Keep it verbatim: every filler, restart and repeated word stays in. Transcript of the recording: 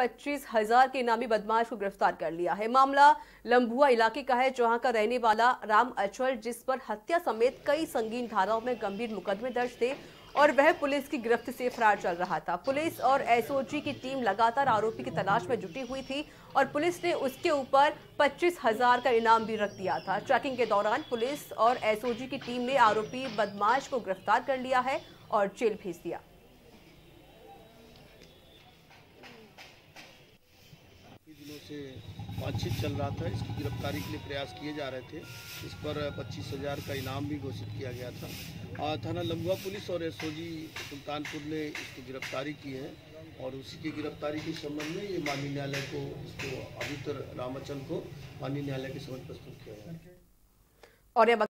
पच्चीस हजार के इनामी बदमाश को गिरफ्तार कर लिया है। मामला लंबुआ इलाके का है, जहां का रहने वाला राम अचल, जिस पर हत्या समेत कई संगीन धाराओं में गंभीर मुकदमे दर्ज थे और वह पुलिस की गिरफ्त से फरार चल रहा था। पुलिस और एसओजी की टीम लगातार आरोपी की तलाश में जुटी हुई थी और पुलिस ने उसके ऊपर पच्चीस हजार का इनाम भी रख दिया था। ट्रैकिंग के दौरान पुलिस और एसओजी की टीम ने आरोपी बदमाश को गिरफ्तार कर लिया है और जेल भेज दिया। दिनों से बातचीत चल रहा था, इसकी गिरफ्तारी के लिए प्रयास किए जा रहे थे। इस पर पच्चीस हजार का इनाम भी घोषित किया गया था। थाना लंबुआ पुलिस और एसओजी सुल्तानपुर ने इसकी गिरफ्तारी की है और उसी की गिरफ्तारी के संबंध में ये माननीय न्यायालय को इसको अभियुक्त राम अचल को माननीय न्यायालय के समक्ष प्रस्तुत किया गया। और